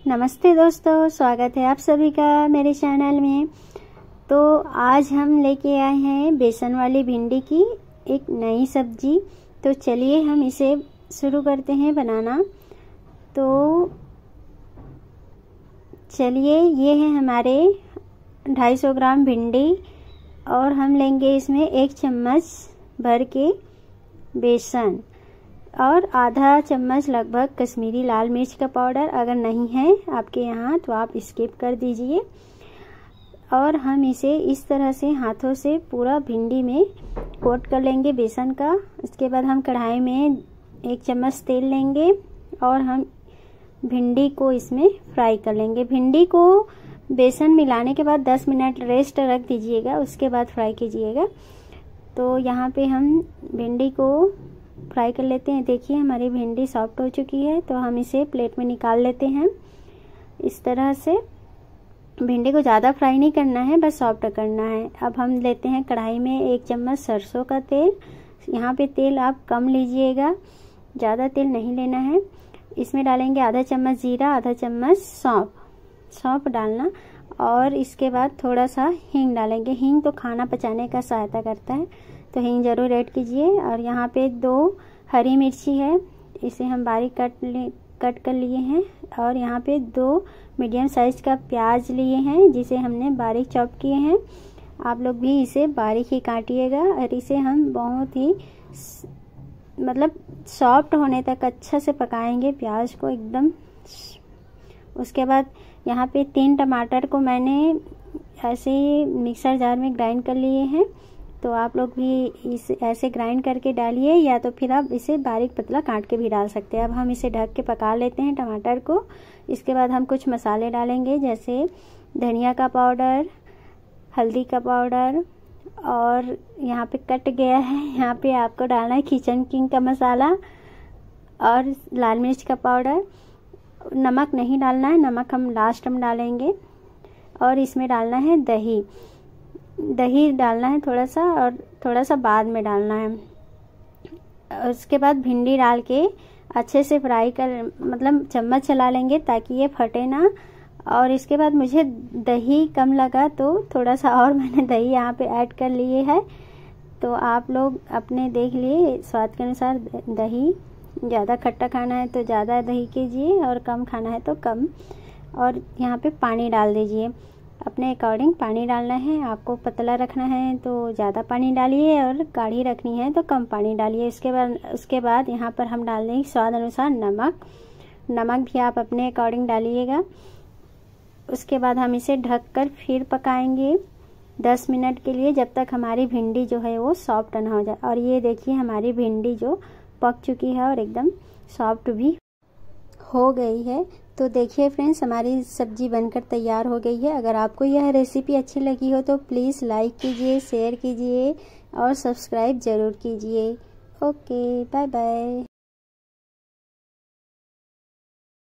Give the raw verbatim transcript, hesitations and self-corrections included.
नमस्ते दोस्तों, स्वागत है आप सभी का मेरे चैनल में। तो आज हम लेके आए हैं बेसन वाली भिंडी की एक नई सब्जी। तो चलिए हम इसे शुरू करते हैं बनाना। तो चलिए, ये है हमारे दो सौ पचास ग्राम भिंडी और हम लेंगे इसमें एक चम्मच भर के बेसन और आधा चम्मच लगभग कश्मीरी लाल मिर्च का पाउडर। अगर नहीं है आपके यहाँ तो आप स्किप कर दीजिए। और हम इसे इस तरह से हाथों से पूरा भिंडी में कोट कर लेंगे बेसन का। इसके बाद हम कढ़ाई में एक चम्मच तेल लेंगे और हम भिंडी को इसमें फ्राई कर लेंगे। भिंडी को बेसन मिलाने के बाद दस मिनट रेस्ट रख दीजिएगा, उसके बाद फ्राई कीजिएगा। तो यहाँ पे हम भिंडी को फ्राई कर लेते हैं। देखिए हमारी भिंडी सॉफ्ट हो चुकी है, तो हम इसे प्लेट में निकाल लेते हैं। इस तरह से भिंडी को ज़्यादा फ्राई नहीं करना है, बस सॉफ्ट करना है। अब हम लेते हैं कढ़ाई में एक चम्मच सरसों का तेल। यहाँ पे तेल आप कम लीजिएगा, ज़्यादा तेल नहीं लेना है। इसमें डालेंगे आधा चम्मच जीरा, आधा चम्मच सौंफ सौंफ डालना और इसके बाद थोड़ा सा हींग डालेंगे। हींग तो खाना पचाने का सहायता करता है, तो हींग ज़रूर ऐड कीजिए। और यहाँ पे दो हरी मिर्ची है, इसे हम बारीक कट ले कट कर लिए हैं। और यहाँ पे दो मीडियम साइज़ का प्याज लिए हैं, जिसे हमने बारीक चॉप किए हैं। आप लोग भी इसे बारीक ही काटिएगा और इसे हम बहुत ही मतलब सॉफ्ट होने तक अच्छा से पकाएंगे प्याज को एकदम। उसके बाद यहाँ पे तीन टमाटर को मैंने ऐसे ही मिक्सर जार में ग्राइंड कर लिए हैं, तो आप लोग भी इस ऐसे ग्राइंड करके डालिए, या तो फिर आप इसे बारीक पतला काट के भी डाल सकते हैं। अब हम इसे ढक के पका लेते हैं टमाटर को। इसके बाद हम कुछ मसाले डालेंगे, जैसे धनिया का पाउडर, हल्दी का पाउडर, और यहाँ पे कट गया है, यहाँ पे आपको डालना है किचन किंग का मसाला और लाल मिर्च का पाउडर। नमक नहीं डालना है, नमक हम लास्ट में डालेंगे। और इसमें डालना है दही दही डालना है थोड़ा सा, और थोड़ा सा बाद में डालना है। उसके बाद भिंडी डाल के अच्छे से फ्राई कर मतलब चम्मच चला लेंगे ताकि ये फटे ना। और इसके बाद मुझे दही कम लगा तो थोड़ा सा और मैंने दही यहाँ पे ऐड कर लिए है। तो आप लोग अपने देख लिए स्वाद के अनुसार दही, ज़्यादा खट्टा खाना है तो ज़्यादा दही कीजिए और कम खाना है तो कम। और यहाँ पे पानी डाल दीजिए, अपने अकॉर्डिंग पानी डालना है। आपको पतला रखना है तो ज़्यादा पानी डालिए और गाढ़ी रखनी है तो कम पानी डालिए। उसके बाद उसके बाद यहाँ पर हम डाल देंगे स्वाद अनुसार नमक। नमक भी आप अपने अकॉर्डिंग डालिएगा। उसके बाद हम इसे ढककर फिर पकाएंगे दस मिनट के लिए, जब तक हमारी भिंडी जो है वो सॉफ्ट ना हो जाए। और ये देखिए हमारी भिंडी जो पक चुकी है और एकदम सॉफ्ट भी हो गई है। तो देखिए फ्रेंड्स, हमारी सब्जी बनकर तैयार हो गई है। अगर आपको यह रेसिपी अच्छी लगी हो तो प्लीज़ लाइक कीजिए, शेयर कीजिए और सब्सक्राइब ज़रूर कीजिए। Okay, bye bye.